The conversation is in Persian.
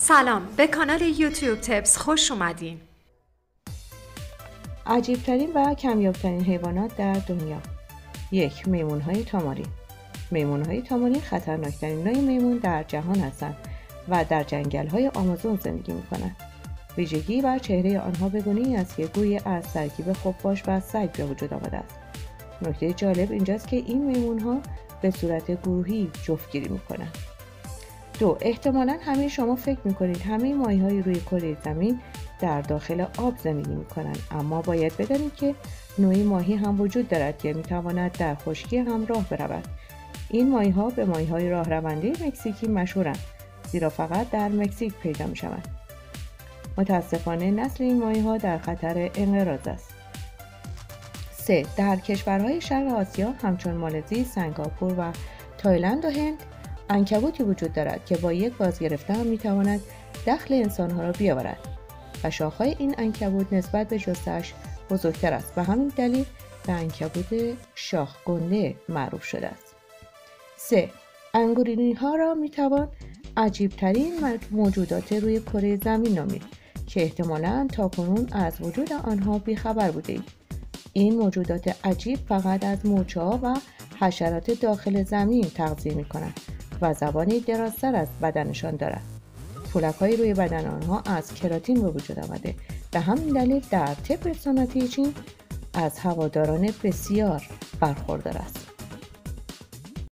سلام، به کانال یوتیوب تپس خوش اومدین. عجیبترین و کمیابترین حیوانات در دنیا. 1. میمون‌های تاماری. میمون‌های تاماری خطرناکترین نوع میمون در جهان هستند و در جنگل‌های آمازون زندگی می‌کنند. ویژگی بر چهره آنها به گونه‌ای است که گویی از ترکیب خفاش و سگ به وجود آمده است. نکته جالب اینجاست که این میمون‌ها به صورت گروهی جفتگیری می‌کنند. 2. احتمالاً همه شما فکر می‌کنید همه ماهی‌های روی کره زمین در داخل آب زندگی می‌کنند، اما باید بدانید که نوعی ماهی هم وجود دارد که می‌تواند در خشکی هم راه برود. این ماهی‌ها به ماهی‌های راهرونده مکزیکی مشهورند، زیرا فقط در مکزیک پیدا می‌شوند. متأسفانه نسل این ماهی‌ها در خطر انقراض است. 3. در کشورهای شرق آسیا همچون مالزی، سنگاپور و تایلند و هند عنکبوتی وجود دارد که با یک بازگرفتن می‌تواند دخل انسان‌ها را بیاورد و شاخه‌های این عنکبوت نسبت به جثه‌اش بزرگتر است و همین دلیل به عنکبوت شاخ گنده معروف شده است. 3. انگورینی‌ها را می‌توان عجیب‌ترین موجودات روی کره زمین نامید که احتمالاً تاکنون از وجود آنها بی‌خبر بوده‌اید. این موجودات عجیب فقط از مورچه‌ها و حشرات داخل زمین تغذیه می‌کنند و زبانی درازتر از بدنشان دارد. پولک‌های روی بدن آنها از کراتین به وجود آمده. به همین دلیل در طب سنتی چین از هواداران بسیار برخوردار است.